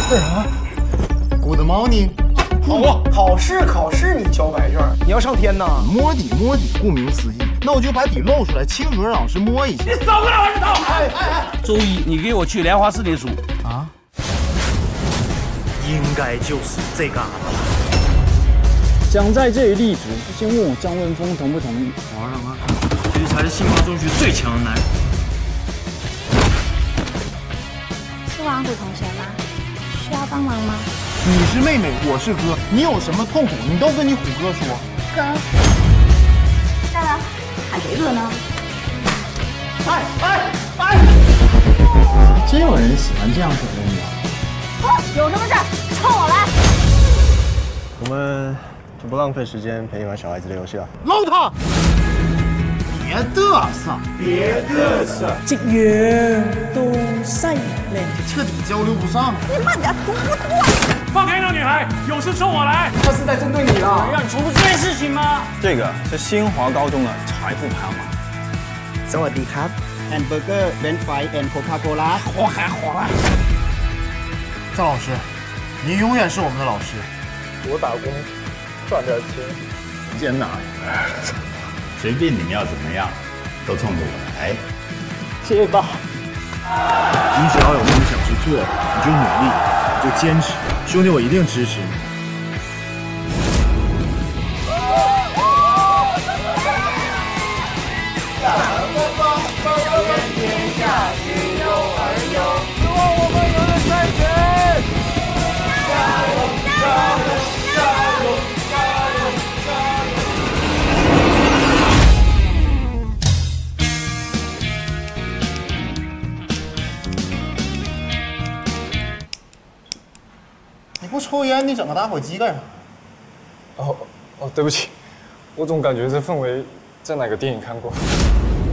干啥 ？Good morning。 好啊，考试你交白卷，你要上天呐？ 摸底，顾名思义，那我就把底露出来，亲和让老师摸一下。 你少跟老师套！ 周一你给我去莲花市里数啊？ 应该就是这个。 想在这里立足，先问我张文峰同不同意。 皇上啊，这才是杏花中学最强的男人。 是王子同学吗？需要帮忙吗？ 你是妹妹，我是哥，你有什么痛苦，你都跟你虎哥说。 哥，大了，喊谁哥呢？ 哎！真有人喜欢这样整的你啊？ 有什么事冲我来！ 我们就不浪费时间陪你玩小孩子的游戏了。 捞他！别嘚瑟！ 职员都犀利， 彻底交流不上了。 你慢点，读不多。 放开那女孩，有事冲我来。 他是在针对你了， 让你重复这件事情吗？ 这个是新华高中的财富排行榜。 สวัสดีครับแฮมเบอร์เกอร์เบนซ์ไฟแอนด์โคคาโคล่า火海！赵老师，您永远是我们的老师。 我打工赚点钱， 简哪？ 随便你们要怎么样，都冲着我来。 谢谢爸。 你只要有梦想去做，你就努力，你就坚持，兄弟，我一定支持你。 天下只有儿游，希望我们有人赛前。加油！ 你不抽烟，你整个打火机干啥？ 哦，对不起，我总感觉这氛围在哪个电影看过。